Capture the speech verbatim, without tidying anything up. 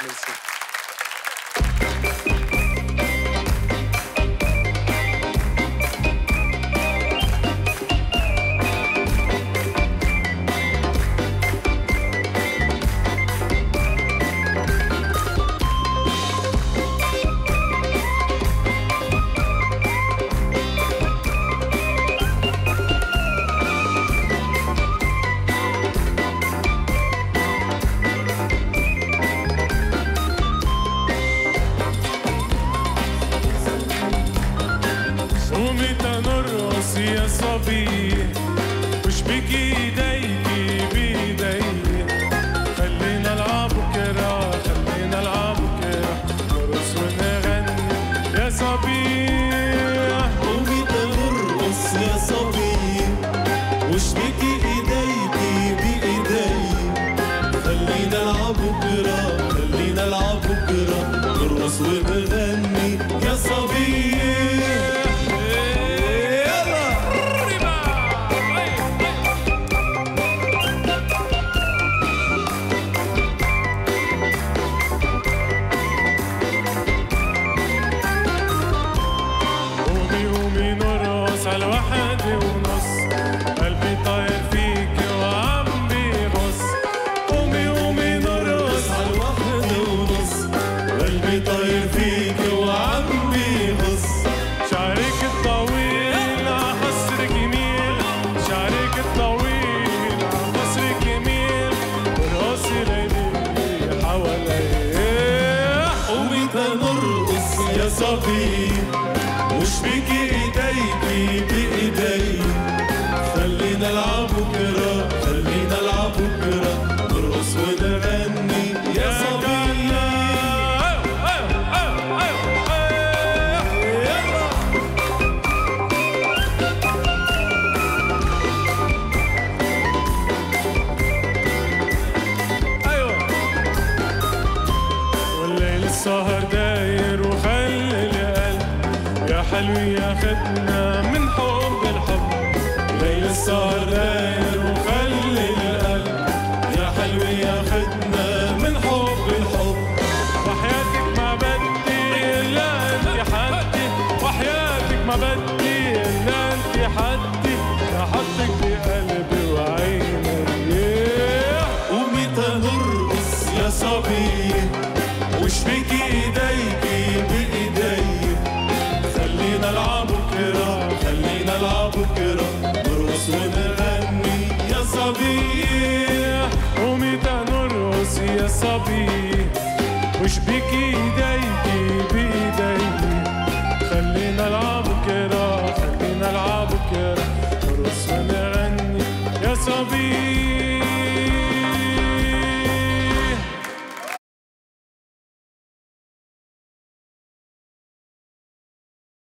ميرسي. قومي تنرقص يا صبي واشبكي ايديكي بايدي، خلينا نلعب بكره خلينا نلعب بكره نرقص ونغني يا صبي. قومي تنرقص يا صبي واشبكي ايديكي بايدي، خلينا نلعب بكره خلينا نلعب بكره نرقص ونغني يا صبي. على واحد ونص قلبي طاير فيك وعم بيغص. قومي قومي نرقص على واحد ونص قلبي طاير فيك وعم بيغص. شعرك الطويل عقصرك يميل شعرك الطويل عقصرك يميل ورقصي ليلي حواليه. قومي تنرقص يا صبي واشبكي ايديكي بايدي، خلينا نلعب بكره خلينا نلعب بكره نرقص ونغني يا صبي. والليل السهر داير وخلي القلب يا حلو ياخدنا من حب الحب. ليل السهر داير وخلي القلب يا حلو ياخدنا من حب الحب. وحياتك ما بدي الا انت حدي وحياتك ما بدي الا انت حدي احطك بقلبي وعيني. قومي تنرقص يا صبي واشبكي ايديكي بايدي، خلينا نلعب بكره خلينا نلعب بكره نرقص ونغني يا صبي. قومي تنرقص يا صبي واشبكي ايديكي بايدي، خلينا نلعب بكره خلينا نلعب بكره نرقص ونغني يا صبي.